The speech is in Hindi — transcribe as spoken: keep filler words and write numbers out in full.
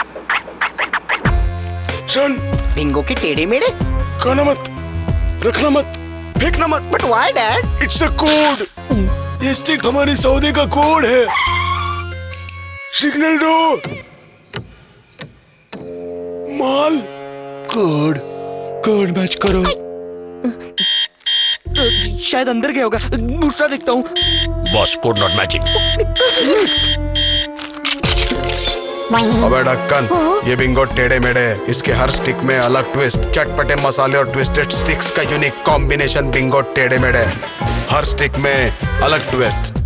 रन। बिंगो के टेढ़े मेढ़े। खाना मत, रखना मत, फेंकना मत। But why dad? It's a code. ये स्टिक हमारी सौदे का कोड है। सिग्नल दो। माल। कोड, कोड मैच करो। शायद अंदर गया होगा, दूसरा देखता हूँ। Boss, code not matching. अबे ढक्कन, ये बिंगो टेढ़े मेढ़े, इसके हर स्टिक में अलग ट्विस्ट, चटपटे मसाले और ट्विस्टेड स्टिक्स का यूनिक कॉम्बिनेशन। बिंगो टेढ़े मेढ़े, हर स्टिक में अलग ट्विस्ट।